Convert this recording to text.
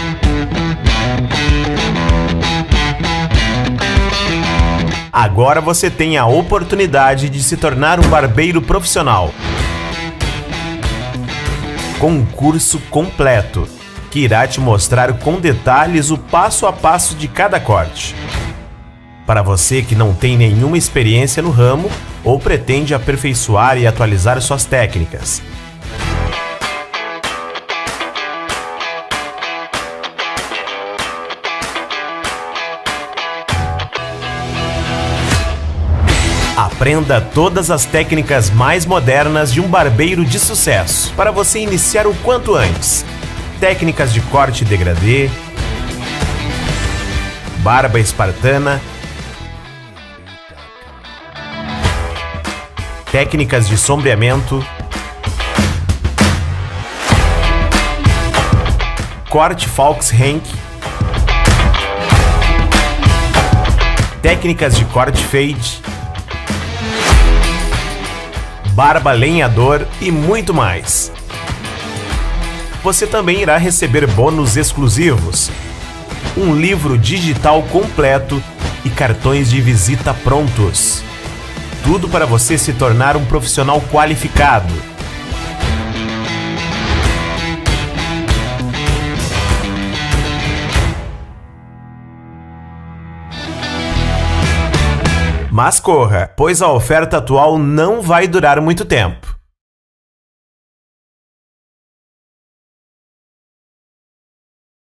Agora você tem a oportunidade de se tornar um barbeiro profissional. Com um curso completo, que irá te mostrar com detalhes o passo a passo de cada corte. Para você que não tem nenhuma experiência no ramo ou pretende aperfeiçoar e atualizar suas técnicas. Aprenda todas as técnicas mais modernas de um barbeiro de sucesso para você iniciar o quanto antes. Técnicas de corte degradê, barba espartana, técnicas de sombreamento, corte Falx-Henck, técnicas de corte fade, barba lenhador e muito mais. Você também irá receber bônus exclusivos, um livro digital completo e cartões de visita prontos. Tudo para você se tornar um profissional qualificado. Mas corra, pois a oferta atual não vai durar muito tempo.